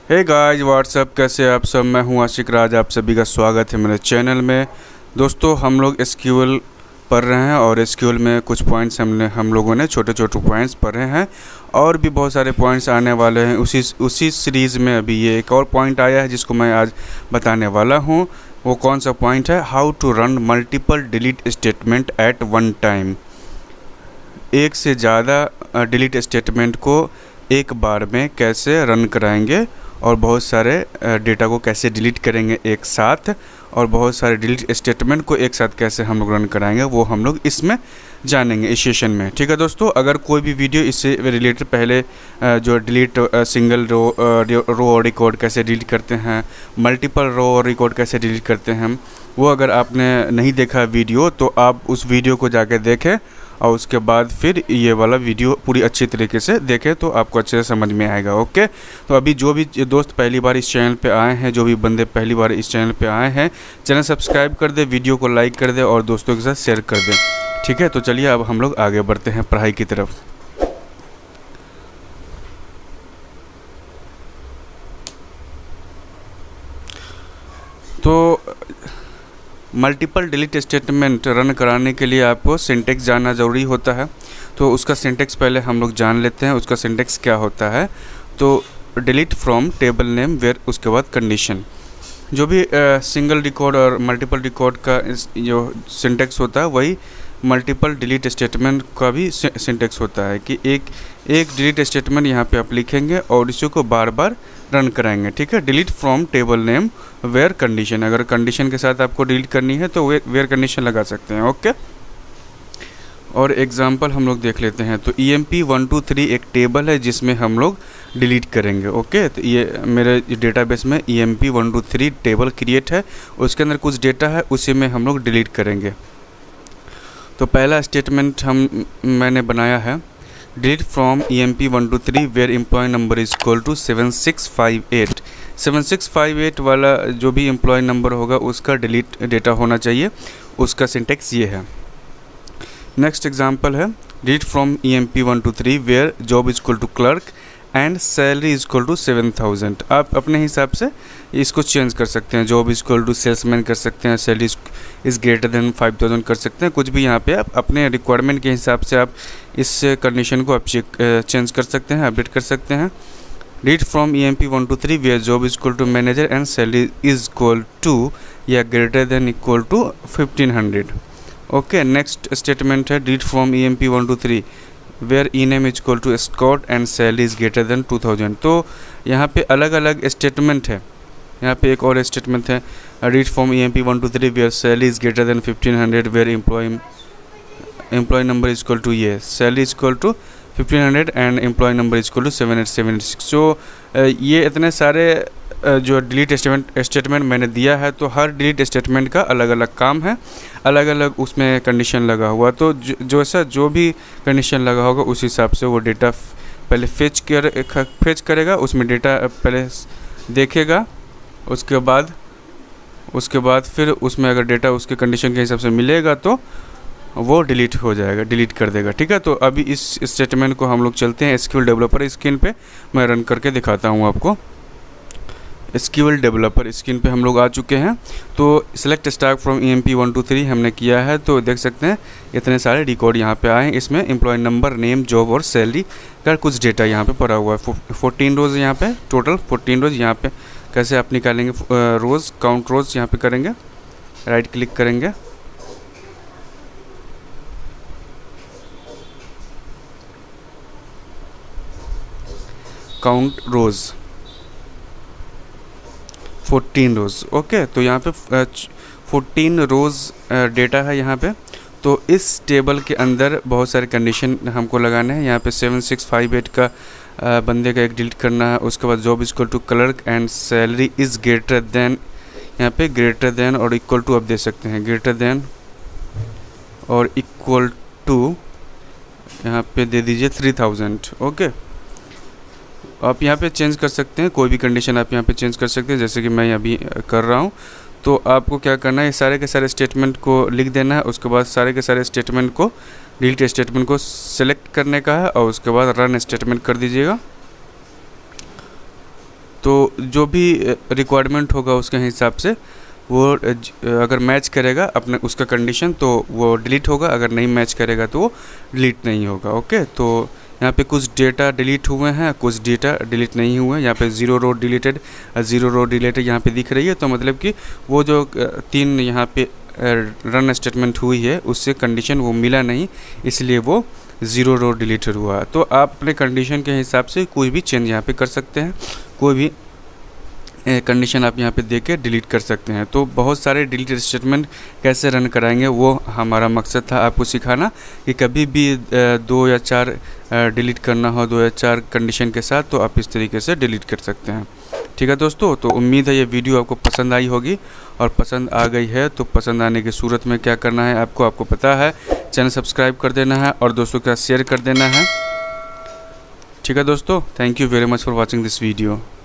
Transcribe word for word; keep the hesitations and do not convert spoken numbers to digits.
Hey guys what's up, कैसे आप सब। मैं हूं आशिक राज, आप सभी का स्वागत है मेरे चैनल में। दोस्तों, हम लोग एसक्यूएल पढ़ रहे हैं और एसक्यूएल में कुछ पॉइंट्स हमने हम लोगों ने छोटे छोटे पॉइंट्स पढ़े हैं और भी बहुत सारे पॉइंट्स आने वाले हैं। उसी उसी सीरीज़ में अभी ये एक और पॉइंट आया है जिसको मैं आज बताने वाला हूं। वो कौन सा पॉइंट है? How to run multiple delete statement at one time. एक से ज़्यादा डिलीट स्टेटमेंट को एक बार में कैसे रन कराएंगे और बहुत सारे डेटा को कैसे डिलीट करेंगे एक साथ, और बहुत सारे डिलीट स्टेटमेंट को एक साथ कैसे हम लोग रन कराएंगे, वो हम लोग इसमें जानेंगे इस सेशन में। ठीक है दोस्तों, अगर कोई भी वीडियो इससे रिलेटेड पहले जो डिलीट सिंगल रो रो और रिकॉर्ड कैसे डिलीट करते हैं, मल्टीपल रो और रिकॉर्ड कैसे डिलीट करते हैं, वो अगर आपने नहीं देखा वीडियो तो आप उस वीडियो को जाके देखें और उसके बाद फिर ये वाला वीडियो पूरी अच्छी तरीके से देखें तो आपको अच्छे से समझ में आएगा। ओके, तो अभी जो भी दोस्त पहली बार इस चैनल पे आए हैं, जो भी बंदे पहली बार इस चैनल पे आए हैं, चैनल सब्सक्राइब कर दे, वीडियो को लाइक कर दे और दोस्तों के साथ शेयर कर दे। ठीक है, तो चलिए अब हम लोग आगे बढ़ते हैं पढ़ाई की तरफ। तो मल्टीपल डिलीट स्टेटमेंट रन कराने के लिए आपको सिंटेक्स जानना ज़रूरी होता है। तो उसका सिंटेक्स पहले हम लोग जान लेते हैं। उसका सिंटेक्स क्या होता है? तो delete from table name where, उसके बाद कंडीशन। जो भी सिंगल रिकॉर्ड और मल्टीपल रिकॉर्ड का जो सिंटेक्स होता है वही मल्टीपल डिलीट स्टेटमेंट का भी सिंटेक्स होता है कि एक एक डिलीट स्टेटमेंट यहाँ पे आप लिखेंगे और इसी को बार बार रन कराएंगे। ठीक है, delete from table name where condition. अगर कंडीशन के साथ आपको डिलीट करनी है तो वेयर कंडीशन लगा सकते हैं। ओके, और एग्जांपल हम लोग देख लेते हैं। तो E M P one two three एक टेबल है जिसमें हम लोग डिलीट करेंगे। ओके, तो ये मेरे डेटाबेस में E M P one two three table create है, उसके अंदर कुछ डेटा है, उसी में हम लोग डिलीट करेंगे। तो पहला स्टेटमेंट हम मैंने बनाया है, delete from E M P one two three where employ number is equal to seven six five eight. Seven six five eight वाला जो भी एम्प्लॉय नंबर होगा उसका डिलीट डेटा होना चाहिए। उसका सिंटेक्स ये है। नेक्स्ट एग्जांपल है, delete from E M P one two three where job is equal to clerk and salary is equal to seven thousand. आप अपने हिसाब से इसको चेंज कर सकते हैं। Job is equal to salesman कर सकते हैं, salary is greater than five thousand कर सकते हैं। कुछ भी यहाँ पे आप अपने रिक्वायरमेंट के हिसाब से आप इस कंडीशन को आप चेंज कर सकते हैं, अपडेट कर सकते हैं। Delete from E M P one two three where job is equal to manager and salary is equal to या greater than equal to fifteen hundred. Okay, next statement है, delete from E M P one two three where E name is equal to Scott and salary is greater than two thousand. तो यहाँ पे अलग अलग statement है। यहाँ पे एक और स्टेटमेंट है, delete from E M P one two three where salary is greater than fifteen hundred where employ employ number is equal to ये salary is equal to fifteen hundred and employ number is equal to seven eight seven six. जो ये इतने सारे जो delete statement statement मैंने दिया है, तो हर डिलीट स्टेटमेंट का अलग अलग काम है, अलग अलग उसमें कंडीशन लगा हुआ। तो जो ऐसा जो भी कंडीशन लगा होगा उस हिसाब से वो डेटा पहले फेच कर फेच करेगा, उसमें डेटा पहले देखेगा, उसके बाद उसके बाद फिर उसमें अगर डेटा उसके कंडीशन के हिसाब से मिलेगा तो वो डिलीट हो जाएगा, डिलीट कर देगा। ठीक है, तो अभी इस स्टेटमेंट को हम लोग चलते हैं एसक्यूएल डेवलपर स्क्रीन पे, मैं रन करके दिखाता हूँ आपको। एसक्यूएल डेवलपर स्क्रीन पे हम लोग आ चुके हैं। तो select star from E M P one two three हमने किया है, तो देख सकते हैं इतने सारे रिकॉर्ड यहाँ पे आए हैं। इसमें एम्प्लॉय नंबर, नेम, जॉब और सैलरी का कुछ डेटा यहाँ पे पड़ा हुआ है। फोर्टीन रोज़ यहाँ पे, टोटल फोर्टीन रोज़ यहाँ पे कैसे आप निकालेंगे? रोज़ काउंट रोज़ यहाँ पे करेंगे, राइट क्लिक करेंगे, count rows, fourteen rows. Okay, तो यहाँ पे फोर्टीन रोज़ डेटा है यहाँ पे। तो इस टेबल के अंदर बहुत सारे कंडीशन हमको लगाने हैं। यहाँ पे सेवन सिक्स फाइव एट का आ, बंदे का एक डिलीट करना है। उसके बाद job equal to clerk and salary is greater than, यहाँ पे ग्रेटर देन और इक्वल टू आप दे सकते हैं, ग्रेटर देन और इक्वल टू यहाँ पे दे दीजिए थ्री थाउजेंड। ओके, आप यहाँ पे चेंज कर सकते हैं, कोई भी कंडीशन आप यहाँ पे चेंज कर सकते हैं, जैसे कि मैं अभी कर रहा हूँ। तो आपको क्या करना है, ये सारे के सारे स्टेटमेंट को लिख देना है। उसके बाद सारे के सारे स्टेटमेंट को, डिलीट स्टेटमेंट को सेलेक्ट करने का है और उसके बाद रन स्टेटमेंट कर दीजिएगा। तो जो भी रिक्वायरमेंट होगा उसके हिसाब से वो अगर मैच करेगा अपने उसका कंडीशन तो वो डिलीट होगा, अगर नहीं मैच करेगा तो वो डिलीट नहीं होगा। ओके, तो यहाँ पे कुछ डेटा डिलीट हुए हैं, कुछ डेटा डिलीट नहीं हुए हैं। यहाँ पे zero row deleted, zero row deleted यहाँ पे दिख रही है, तो मतलब कि वो जो तीन यहाँ पे रन स्टेटमेंट हुई है उससे कंडीशन वो मिला नहीं, इसलिए वो ज़ीरो रो डिलीटेड हुआ। तो आप अपने कंडीशन के हिसाब से कोई भी चेंज यहाँ पे कर सकते हैं, कोई भी कंडीशन आप यहाँ पे देख के डिलीट कर सकते हैं। तो बहुत सारे डिलीट स्टेटमेंट कैसे रन कराएंगे वो हमारा मकसद था आपको सिखाना, कि कभी भी दो या चार डिलीट करना हो, दो या चार कंडीशन के साथ, तो आप इस तरीके से डिलीट कर सकते हैं। ठीक है दोस्तों, तो उम्मीद है ये वीडियो आपको पसंद आई होगी, और पसंद आ गई है तो पसंद आने की सूरत में क्या करना है आपको आपको पता है, चैनल सब्सक्राइब कर देना है और दोस्तों के साथ शेयर कर देना है। ठीक है दोस्तों, thank you very much for watching this video.